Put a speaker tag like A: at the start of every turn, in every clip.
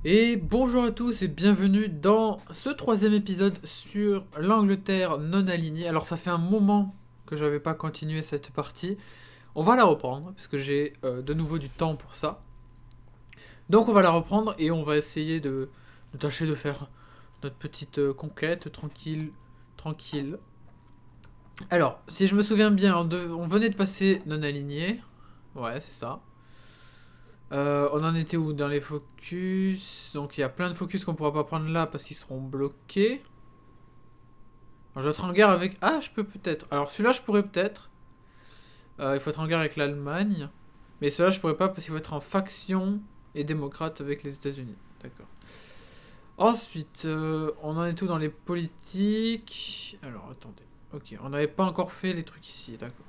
A: Et bonjour à tous et bienvenue dans ce troisième épisode sur l'Angleterre non alignée. Alors ça fait un moment que j'avais pas continué cette partie. On va la reprendre parce que j'ai de nouveau du temps pour ça. Donc on va la reprendre et on va essayer de tâcher de faire notre petite conquête tranquille, tranquille. Alors, si je me souviens bien, on venait de passer non aligné. Ouais, c'est ça. On en était où dans les focus? Donc il y a plein de focus qu'on pourra pas prendre là parce qu'ils seront bloqués. Alors, je dois être en guerre avec... Ah, je peux peut-être. Alors celui-là, je pourrais peut-être. Il faut être en guerre avec l'Allemagne. Mais celui-là, je pourrais pas parce qu'il faut être en faction et démocrate avec les États-Unis. D'accord. Ensuite, on en est tout dans les politiques. Alors attendez. Ok, on n'avait pas encore fait les trucs ici, d'accord.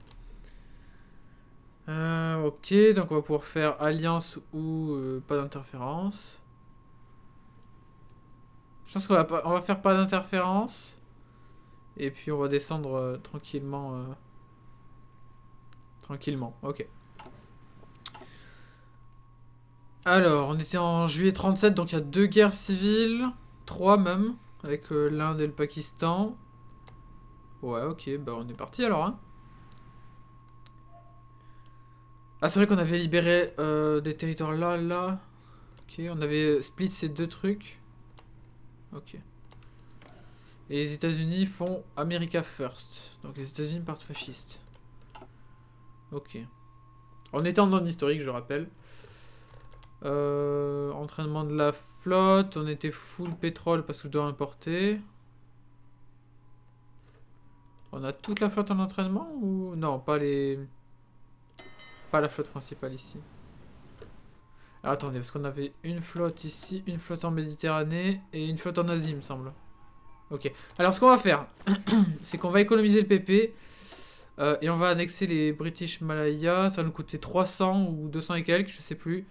A: Ok, donc on va pouvoir faire alliance ou pas d'interférence. Je pense on va faire pas d'interférence. Et puis on va descendre tranquillement. Tranquillement, ok. Alors, on était en juillet 37, donc il y a 2 guerres civiles. 3 même, avec l'Inde et le Pakistan. Ouais, ok, bah on est parti alors, hein. Ah, c'est vrai qu'on avait libéré des territoires là, là. Ok, on avait split ces deux trucs. Ok. Et les États-Unis font America First. Donc les États-Unis partent fascistes. Ok. On était en ordre historique, je rappelle. Entraînement de la flotte. On était full pétrole parce que je dois importer. On a toute la flotte en entraînement ou... Non, pas les... Pas la flotte principale ici. Alors, attendez, parce qu'on avait une flotte ici, une flotte en Méditerranée et une flotte en Asie, il me semble. Ok. Alors, ce qu'on va faire, c'est qu'on va économiser le PP et on va annexer les British Malaya. Ça va nous coûter 300 ou 200 et quelques, je sais plus.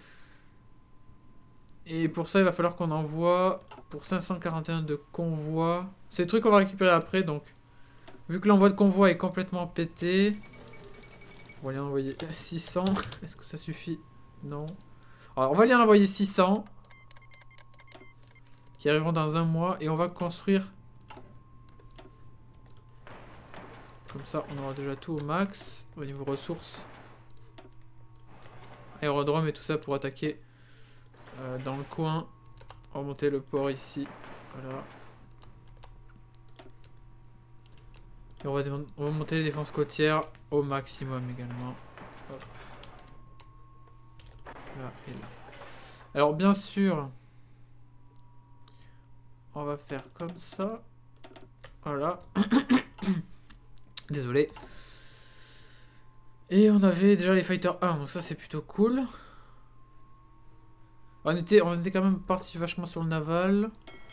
A: Et pour ça, il va falloir qu'on envoie pour 541 de convois. C'est des trucs qu'on va récupérer après, donc... Vu que l'envoi de convoi est complètement pété... On va lui en envoyer 600. Est-ce que ça suffit? Non. Alors, on va lui en envoyer 600. Qui arriveront dans un mois. Et on va construire... Comme ça, on aura déjà tout au max. Au niveau ressources. Aérodrome et tout ça pour attaquer dans le coin. On va monter le port ici. Voilà. Et on va monter les défenses côtières au maximum également. Hop. Là et là. Alors bien sûr, on va faire comme ça. Voilà. Désolé. Et on avait déjà les Fighter 1, donc ça c'est plutôt cool. On était quand même parti vachement sur le naval.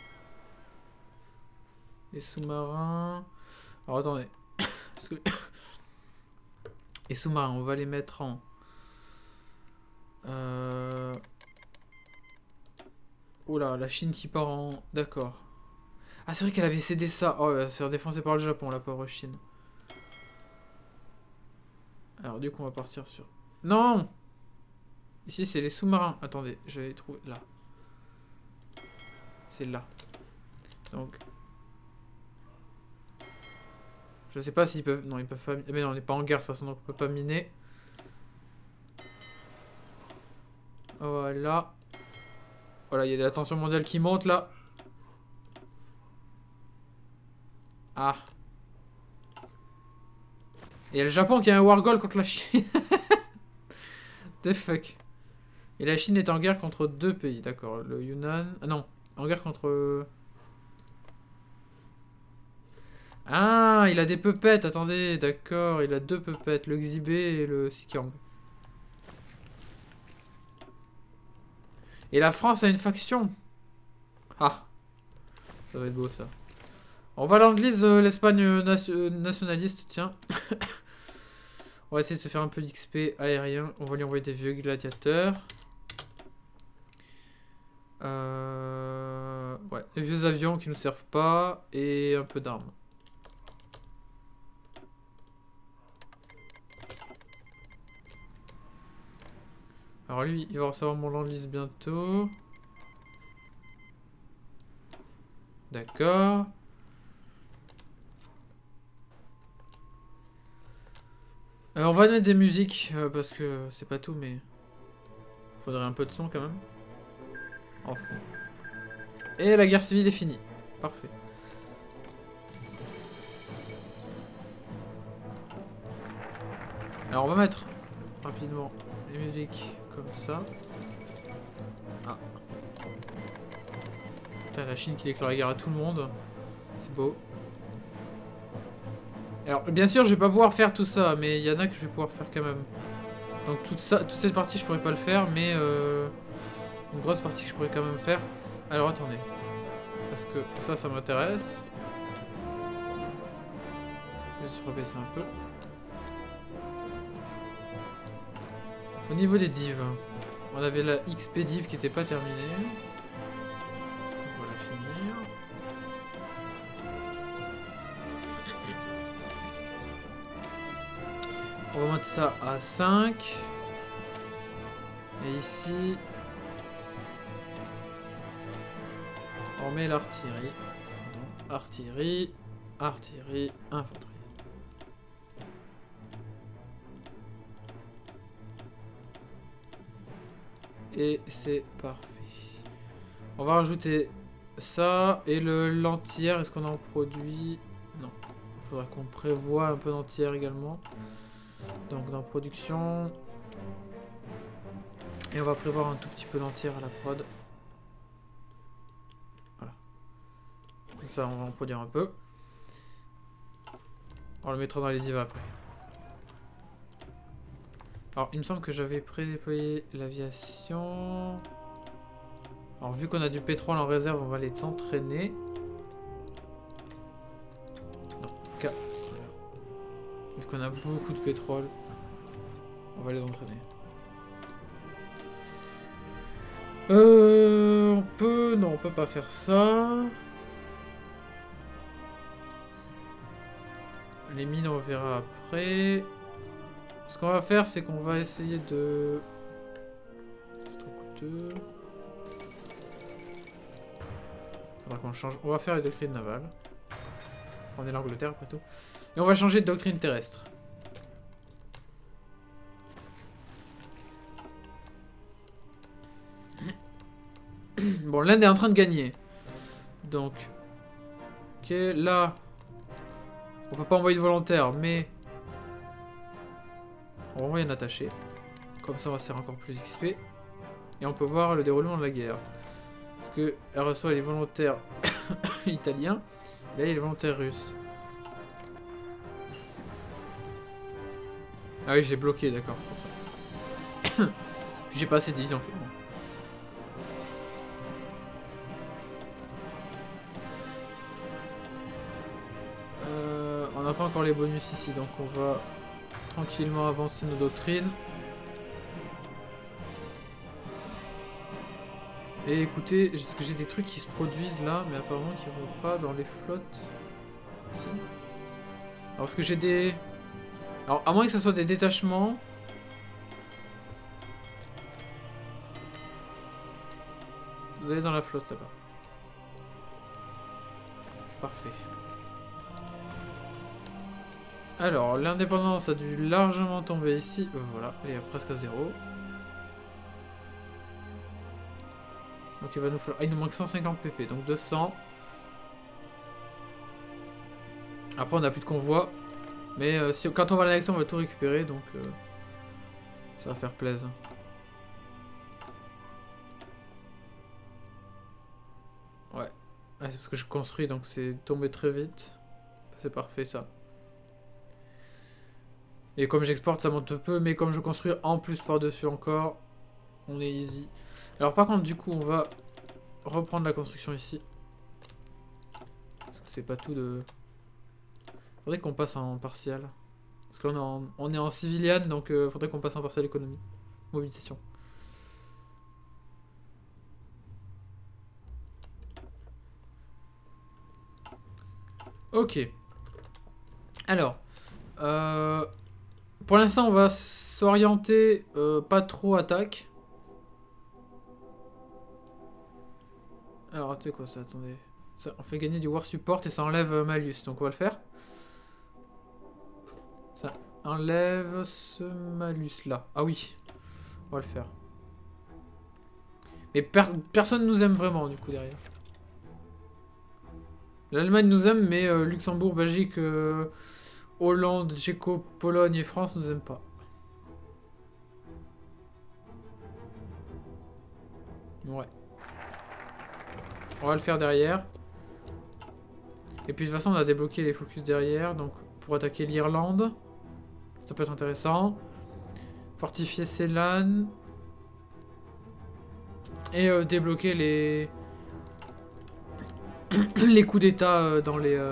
A: Les sous-marins. Alors attendez. Parce que... Les sous-marins, on va les mettre en... Oula, la Chine qui part en... D'accord. Ah, c'est vrai qu'elle avait cédé ça. Oh, elle va se faire défoncer par le Japon, la pauvre Chine. Alors, du coup, on va partir sur... Non! Ici, c'est les sous-marins. Attendez, je vais trouver... Là. C'est là. Donc... Je sais pas s'ils peuvent... Non, ils peuvent pas... Mais non, on n'est pas en guerre, de toute façon, donc on peut pas miner. Voilà. Voilà, il y a de la tension mondiale qui monte, là. Ah. Et il y a le Japon qui a un war goal contre la Chine. The fuck. Et la Chine est en guerre contre 2 pays, d'accord. Le Yunnan... Ah non, en guerre contre... Ah, il a des peupettes, attendez, d'accord. Il a 2 peupettes, le Xibé et le Xikang. Et la France a une faction. Ah, ça va être beau, ça. On va l'Anglise, l'Espagne nationaliste, tiens. On va essayer de se faire un peu d'XP aérien. On va lui envoyer des vieux gladiateurs. Ouais, des vieux avions qui nous servent pas. Et un peu d'armes. Alors lui, il va recevoir mon land-list bientôt. D'accord. On va mettre des musiques, parce que c'est pas tout, mais... Faudrait un peu de son quand même. En fond. Et la guerre civile est finie. Parfait. Alors on va mettre rapidement les musiques comme ça. Ah. Putain, la Chine qui déclare la guerre à tout le monde. C'est beau. Alors bien sûr je vais pas pouvoir faire tout ça, mais il y en a que je vais pouvoir faire quand même. Donc toute cette partie je pourrais pas le faire, mais une grosse partie que je pourrais quand même faire. Alors attendez. Parce que ça m'intéresse. Je vais se rebaisser un peu. Au niveau des divs, on avait la XP div qui n'était pas terminée. On va la finir. On va mettre ça à 5. Et ici, on met l'artillerie. Artillerie, artillerie, infanterie. Et c'est parfait. On va rajouter ça et le l'entière. Est-ce qu'on en produit? Non. Il faudra qu'on prévoie un peu d'entière également. Donc dans production. Et on va prévoir un tout petit peu d'entière à la prod. Voilà. Comme ça on va en produire un peu. On le mettra dans les divas après. Alors, il me semble que j'avais prédéployé l'aviation. Alors, vu qu'on a du pétrole en réserve, on va les entraîner. Non, voilà. Vu qu'on a beaucoup de pétrole, on va les entraîner. On peut... Non, on peut pas faire ça. Les mines, on verra après. Ce qu'on va faire, c'est qu'on va essayer de... C'est trop coûteux. Faudra qu'on change. On va faire les doctrines navales. On est l'Angleterre après tout. Et on va changer de doctrine terrestre. Bon, l'Inde est en train de gagner. Donc... Ok, là... On peut pas envoyer de volontaires, mais... On va envoyer un attaché. Comme ça, on va se faire encore plus XP. Et on peut voir le déroulement de la guerre. Parce que elle reçoit les volontaires italiens. Et là, il y a les volontaires russes. Ah oui, j'ai bloqué, d'accord, c'est pour ça. J'ai pas assez de divisions, finalement. On n'a pas encore les bonus ici, donc on va tranquillement avancer nos doctrines. Et écoutez, est-ce que j'ai des trucs qui se produisent là, mais apparemment qui vont pas dans les flottes. Si. Alors parce que j'ai des... Alors à moins que ce soit des détachements. Vous allez dans la flotte là-bas. Parfait. Alors, l'indépendance a dû largement tomber ici. Voilà, elle est presque à 0. Donc il va nous falloir... Ah, il nous manque 150 pp, donc 200. Après, on n'a plus de convoi. Mais quand on va à l'annexion, on va tout récupérer, donc... ça va faire plaisir. Ouais. Ah, c'est parce que je construis, donc c'est tombé très vite. C'est parfait, ça. Et comme j'exporte, ça monte peu, mais comme je construis en plus par-dessus encore, on est easy. Alors par contre, du coup, on va reprendre la construction ici. Parce que c'est pas tout de... Faudrait qu'on passe en partial. Parce que là, on est en civilian, donc faudrait qu'on passe en partial économie. Mobilisation. Ok. Alors... Pour l'instant, on va s'orienter pas trop attaque. Alors, tu sais quoi ça, attendez. Ça, on fait gagner du war support et ça enlève malus. Donc on va le faire. Ça enlève ce malus là. Ah oui, on va le faire. Mais personne nous aime vraiment du coup derrière. L'Allemagne nous aime, mais Luxembourg, Belgique, Hollande, Tchéco, Pologne et France nous aiment pas. Ouais. On va le faire derrière. Et puis de toute façon on a débloqué les focus derrière. Donc pour attaquer l'Irlande. Ça peut être intéressant. Fortifier Ceylan. Et débloquer les... les coups d'état dans les...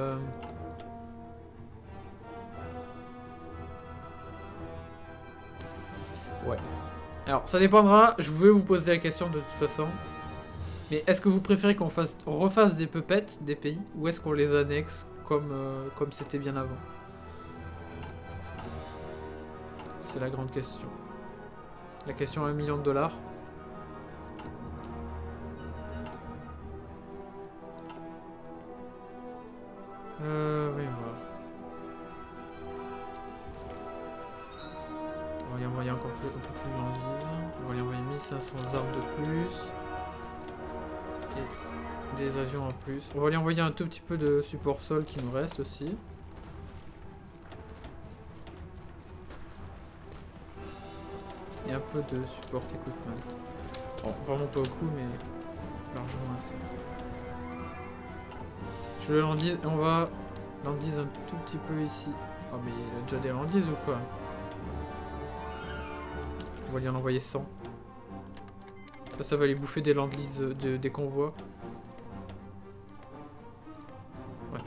A: Ouais. Alors ça dépendra. Je voulais vous poser la question de toute façon. Mais est-ce que vous préférez qu'on refasse des puppets des pays ou est-ce qu'on les annexe comme c'était bien avant? C'est la grande question. La question à $1 million. Oui, voilà. On va y envoyer encore un peu plus d'Anglise. On va y envoyer 1500 armes de plus. Et des avions en plus. On va lui envoyer un tout petit peu de support sol qui nous reste aussi. Et un peu de support equipment. Bon, vraiment pas beaucoup, mais largement assez. Je le landise et on va landise un tout petit peu ici. Oh mais il a déjà des landises ou quoi? On va lui en envoyer 100. Là ça va aller bouffer des landises des convois. Ouais.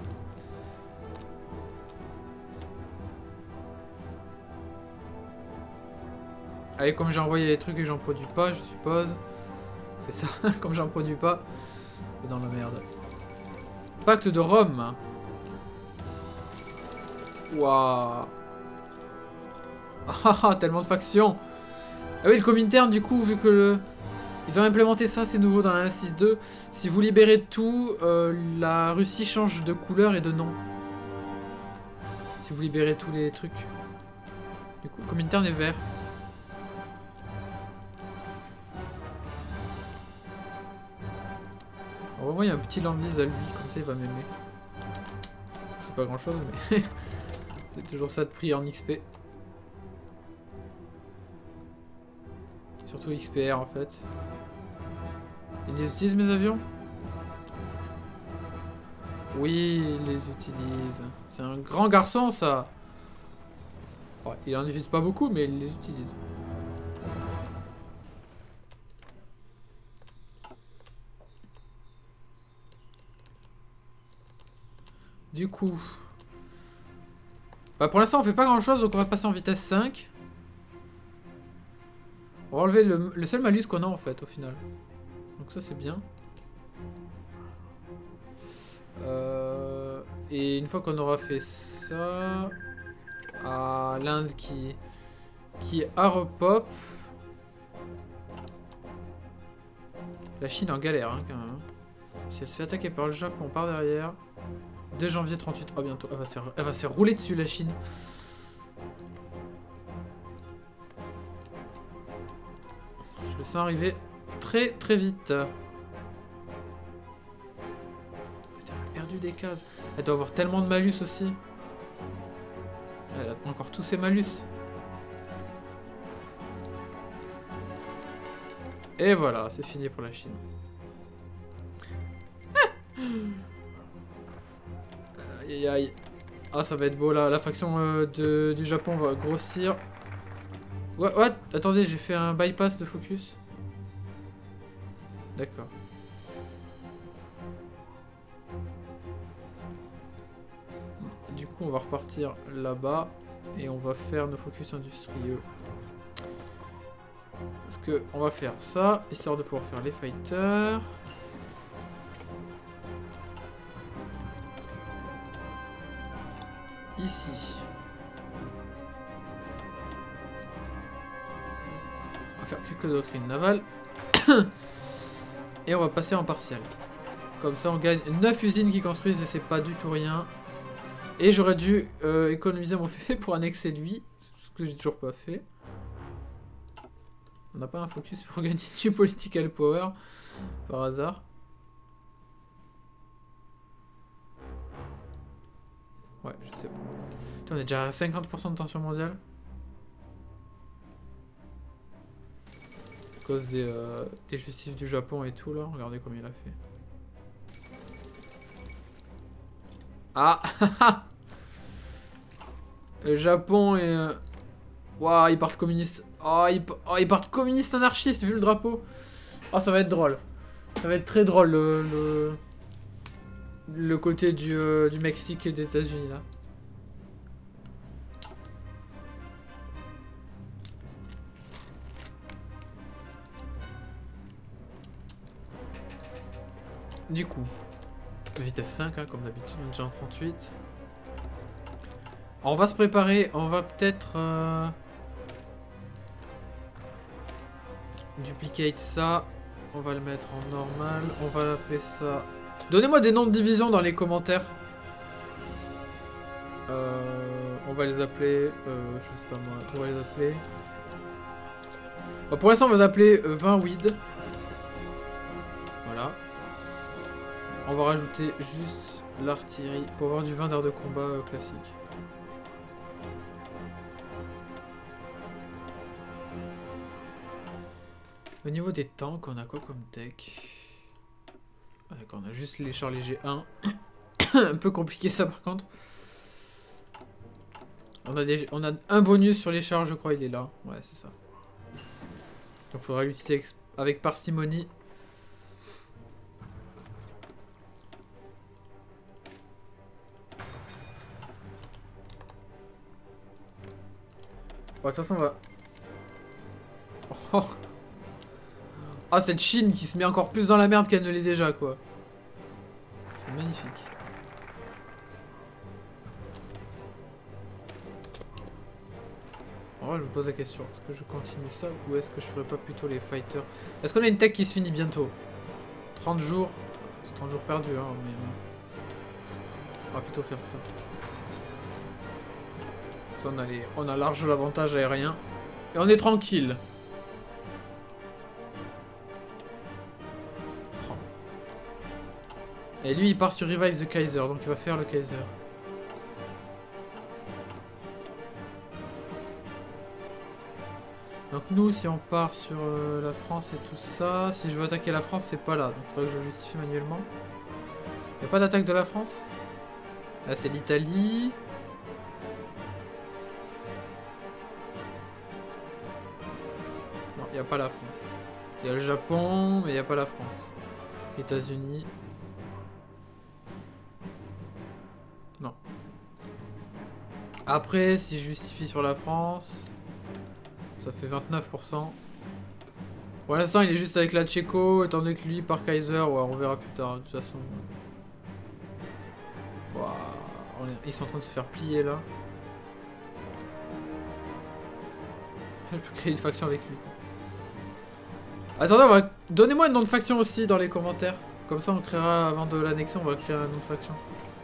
A: Allez, comme j'ai envoyé les trucs et que j'en produis pas, je suppose. C'est ça, comme j'en produis pas. C'est dans la merde. Pacte de Rome. Waouh. Ah, tellement de factions. Ah oui, le Comintern, du coup, vu que ils ont implémenté ça, c'est nouveau dans la 1.6.2. Si vous libérez tout, la Russie change de couleur et de nom. Si vous libérez tous les trucs. Du coup, le Comintern est vert. On va envoyer un petit Land-Lease à lui, comme ça il va m'aimer. C'est pas grand chose, mais c'est toujours ça de prix en XP. Surtout XPR en fait. Ils les utilisent mes avions? Oui, ils les utilisent. C'est un grand garçon ça. Ouais, il en utilise pas beaucoup, mais il les utilise. Du coup... Bah pour l'instant on fait pas grand chose, donc on va passer en vitesse 5. On va enlever le seul malus qu'on a en fait au final. Donc ça c'est bien. Et une fois qu'on aura fait ça... Ah, l'Inde qui a repop. La Chine en galère hein, quand même. Si elle se fait attaquer par le Japon par derrière... 2 janvier 38, oh bientôt, elle va se faire rouler dessus la Chine. Je le sens arriver très très vite. Elle a perdu des cases. Elle doit avoir tellement de malus aussi. Elle a encore tous ses malus. Et voilà, c'est fini pour la Chine. Aïe aïe. Ah ça va être beau là, la faction du Japon va grossir. What? Attendez, j'ai fait un bypass de focus. D'accord. Du coup on va repartir là-bas. Et on va faire nos focus industrieux. Parce que on va faire ça, histoire de pouvoir faire les fighters. Ici. On va faire quelques doctrines navales. Et on va passer en partial. Comme ça, on gagne 9 usines qui construisent et c'est pas du tout rien. Et j'aurais dû économiser mon PP pour annexer lui, ce que j'ai toujours pas fait. On n'a pas un focus pour gagner du political power, par hasard. Ouais, je sais pas. Putain, on est déjà à 50% de tension mondiale. À cause des justifs du Japon et tout, là. Regardez combien il a fait. Ah. Le Japon et... Waouh, ils partent communistes. Oh, ils partent communistes anarchistes, vu le drapeau. Oh, ça va être drôle. Ça va être très drôle, le côté du Mexique et des États-Unis, là. Du coup, vitesse 5, hein, comme d'habitude, on est déjà en 38. Alors, on va se préparer, on va peut-être duplicate ça. On va le mettre en normal, on va l'appeler ça... Donnez-moi des noms de division dans les commentaires. On va les appeler, je sais pas moi, on va les appeler... Bon, pour l'instant, on va les appeler 20 weed. Voilà. On va rajouter juste l'artillerie pour avoir du 20 d'air de combat classique. Au niveau des tanks, on a quoi comme tech? Ah, d'accord, on a juste les chars légers 1. Un peu compliqué ça par contre. On a un bonus sur les chars, je crois, il est là. Ouais, c'est ça. Donc il faudra l'utiliser avec parcimonie. Bon, de toute façon, on va... Oh. Ah, cette Chine qui se met encore plus dans la merde qu'elle ne l'est déjà, quoi. C'est magnifique. Alors là, je me pose la question, est-ce que je continue ça ou est-ce que je ferais pas plutôt les fighters? Est-ce qu'on a une tech qui se finit bientôt? 30 jours. C'est 30 jours perdus, hein, mais... on va plutôt faire ça. Ça, on a large l'avantage aérien. Et on est tranquille. Et lui, il part sur Revive the Kaiser, donc il va faire le Kaiser. Donc nous, si on part sur la France et tout ça, si je veux attaquer la France, c'est pas là. Donc il faudrait que je le justifie manuellement. Il n'y a pas d'attaque de la France? Là, c'est l'Italie. Non, il n'y a pas la France. Il y a le Japon, mais il n'y a pas la France. États-Unis. Non. Après, si je justifie sur la France, ça fait 29%. Pour l'instant, il est juste avec la Tchéco, étant donné que lui, par Kaiser, ouais, on verra plus tard, de toute façon. Wow. Ils sont en train de se faire plier, là. Je peux créer une faction avec lui. Attendez, donnez-moi un nom de faction aussi dans les commentaires. Comme ça, on créera, avant de l'annexer, on va créer un nom de faction.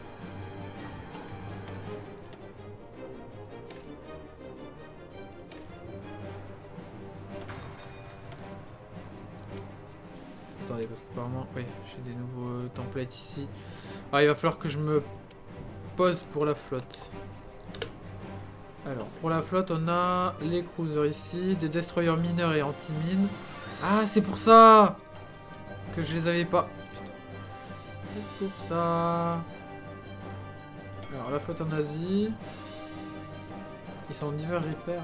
A: Attendez, parce qu'apparemment, oui, j'ai des nouveaux templates ici. Ah, il va falloir que je me pose pour la flotte. Alors, pour la flotte, on a les cruisers ici, des destroyers mineurs et anti-mines. Ah, c'est pour ça que je les avais pas. Putain. C'est pour ça. Alors, la flotte en Asie. Ils sont en divers repairs.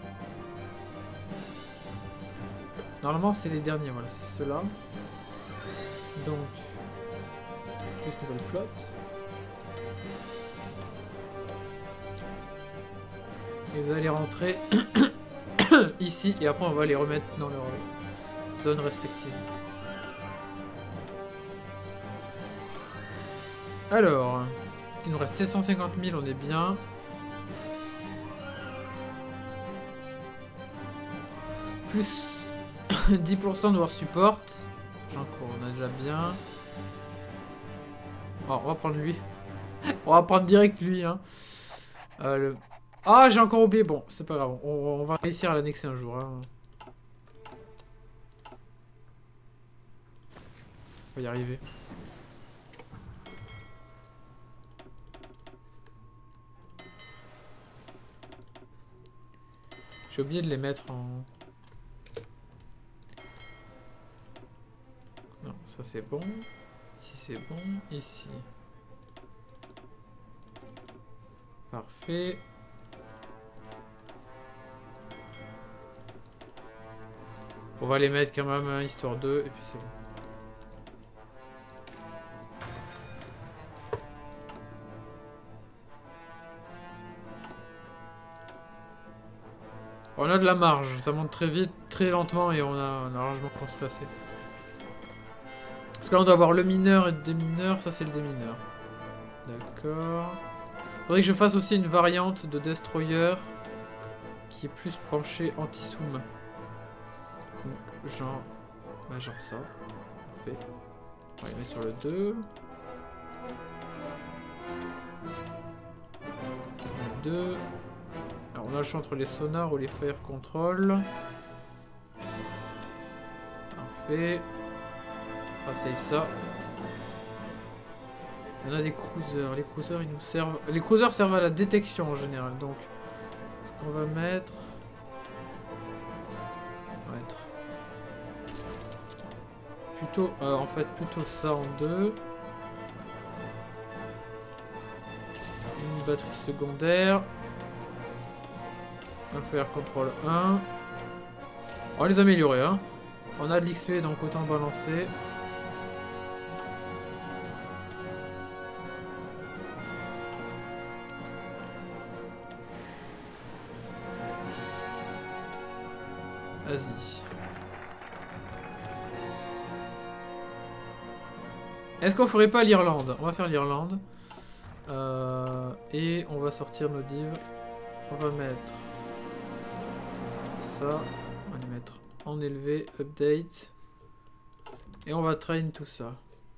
A: Normalement, c'est les derniers, voilà, c'est ceux-là. Donc, juste nouvelle flotte. Et vous allez rentrer ici, et après on va les remettre dans leur zone respective. Alors, il nous reste 750 000, on est bien. Plus 10% de war support, sachant qu'on a déjà bien. Oh, on va prendre lui. On va prendre direct lui, hein. Ah, j'ai encore oublié. Bon, c'est pas grave. On va réussir à l'annexer un jour. Hein. On va y arriver. J'ai oublié de les mettre en... Non, ça c'est bon. Ici c'est bon. Ici. Parfait. On va les mettre quand même, hein, histoire 2, et puis c'est bon. On a de la marge, ça monte très vite, très lentement, et on a largement construit assez. Parce que là on doit avoir le mineur et le démineur, ça c'est le démineur. D'accord. Faudrait que je fasse aussi une variante de destroyer qui est plus penchée anti-soum. Donc genre... Bah genre ça. Parfait. On va les mettre sur le 2. Le 2. Alors on a le choix entre les sonars ou les fire control. Parfait. On va save ça. On a des cruisers. Les cruisers ils nous servent... Les cruisers servent à la détection en général. Donc ce qu'on va mettre... On va mettre... Plutôt... en fait plutôt ça en 2. Une batterie secondaire. Un fire control 1. On va les améliorer, hein. On a de l'XP, donc autant balancer. Vas-y. Est-ce qu'on ferait pas l'Irlande? On va faire l'Irlande. Et on va sortir nos divs. On va mettre... ça, on va les mettre en élevé, update, et on va train tout ça.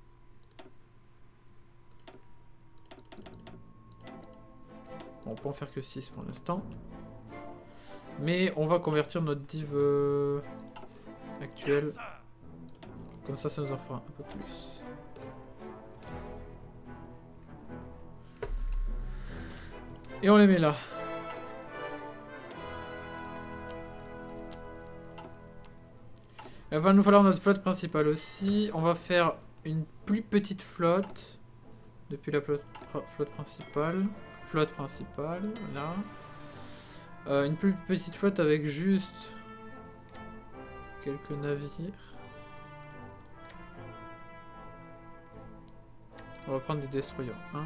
A: Bon, on peut en faire que 6 pour l'instant, mais on va convertir notre div actuel, comme ça nous en fera un peu plus. Et on les met là. Il va nous falloir notre flotte principale aussi. On va faire une plus petite flotte depuis la flotte principale. Flotte principale, voilà. Une plus petite flotte avec juste quelques navires. On va prendre des destroyers 1.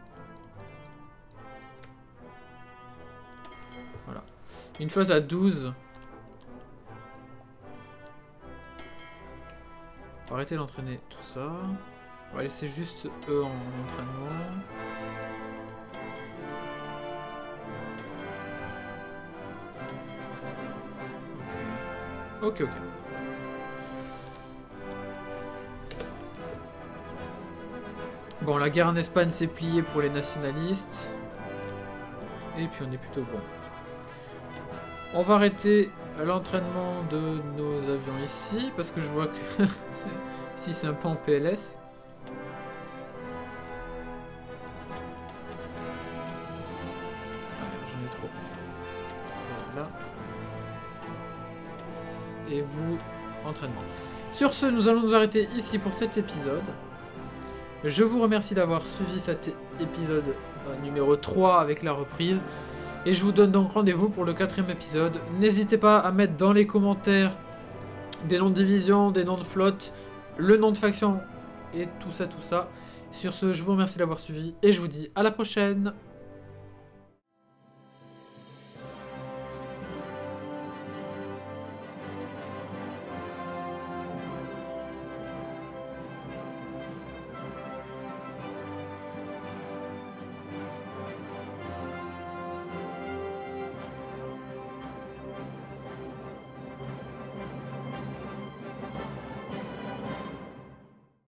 A: Voilà. Une flotte à 12. On va arrêter d'entraîner tout ça. On va laisser juste eux en entraînement. Ok. Bon, la guerre en Espagne s'est pliée pour les nationalistes. Et puis on est plutôt bon. On va arrêter l'entraînement de nos avions ici, parce que je vois que ici c'est un peu en PLS. J'en ai trop. Là. Et vous, entraînement. Sur ce, nous allons nous arrêter ici pour cet épisode. Je vous remercie d'avoir suivi cet épisode numéro 3 avec la reprise. Et je vous donne donc rendez-vous pour le 4e épisode. N'hésitez pas à mettre dans les commentaires des noms de division, des noms de flotte, le nom de faction et tout ça. Sur ce, je vous remercie d'avoir suivi et je vous dis à la prochaine.